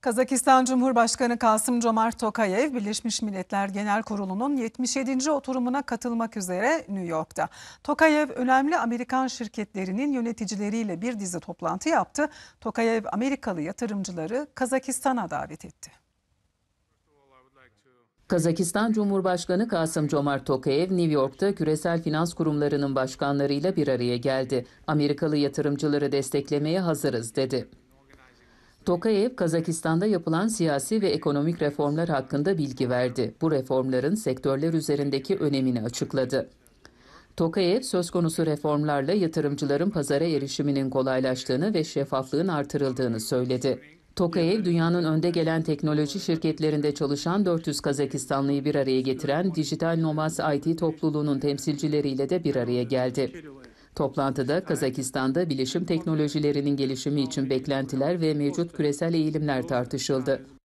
Kazakistan Cumhurbaşkanı Kasım-Jomart Tokayev, Birleşmiş Milletler Genel Kurulu'nun 77. oturumuna katılmak üzere New York'ta. Tokayev, önemli Amerikan şirketlerinin yöneticileriyle bir dizi toplantı yaptı. Tokayev, Amerikalı yatırımcıları Kazakistan'a davet etti. Kazakistan Cumhurbaşkanı Kasım-Jomart Tokayev, New York'ta küresel finans kurumlarının başkanlarıyla bir araya geldi. Amerikalı yatırımcıları desteklemeye hazırız, dedi. Tokayev, Kazakistan'da yapılan siyasi ve ekonomik reformlar hakkında bilgi verdi. Bu reformların sektörler üzerindeki önemini açıkladı. Tokayev, söz konusu reformlarla yatırımcıların pazara erişiminin kolaylaştığını ve şeffaflığın artırıldığını söyledi. Tokayev, dünyanın önde gelen teknoloji şirketlerinde çalışan 400 Kazakistanlıyı bir araya getiren Dijital Nomads IT topluluğunun temsilcileriyle de bir araya geldi. Toplantıda Kazakistan'da bilişim teknolojilerinin gelişimi için beklentiler ve mevcut küresel eğilimler tartışıldı.